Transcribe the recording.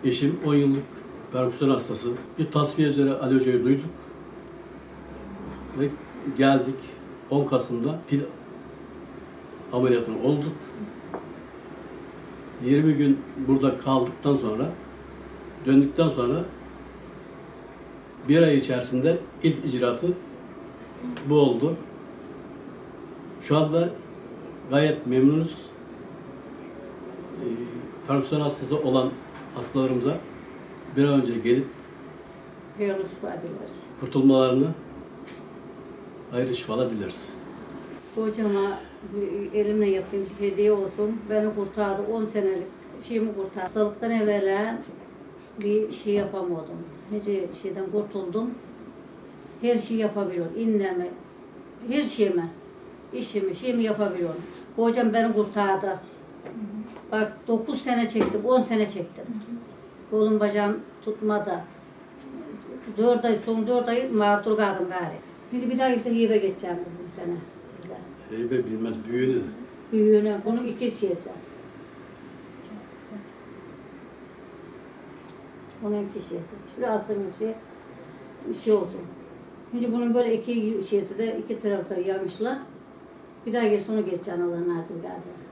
Eşim 10 yıllık perküsyon hastası. Bir tasfiye üzere Ali Hoca'yı duyduk. Ve geldik. 10 Kasım'da pil ameliyatını olduk. 20 gün burada kaldıktan sonra, döndükten sonra bir ay içerisinde ilk icraatı bu oldu. Şu anda gayet memnunuz. Perküsyon hastası olan hastalarımıza bir an önce gelip hayırlı şifa dileriz. Kurtulmalarını hayırlı şifalar dileriz. Hocama elimle yaptığım hediye olsun. Beni kurtardı. 10 senelik şeyimi kurtardı. Hastalıktan evvela bir şey yapamadım. Nece şeyden kurtuldum. Her şeyi yapabiliyorum. İnnemi, her şeyimi, işimi, şeyimi yapabiliyorum. Hocam beni kurtardı. Bak 9 sene çektim, 10 sene çektim. Kolum bacağım tutmadı. 4 ay, son 4 ay mağdur kaldım gari. Biz bir daha işte hibe geçeceğim bizim sene size. Heybe bilmez büyüğünü de. Büyüğünü, bunun 2 şeysi. Bunun 2 şeysi. Şuraya asılmış şey olsun. Şimdi bunun böyle 2 şeysi de 2 tarafta yamışlar. Bir daha geç sonra geçeceğim Allah nasip ederse.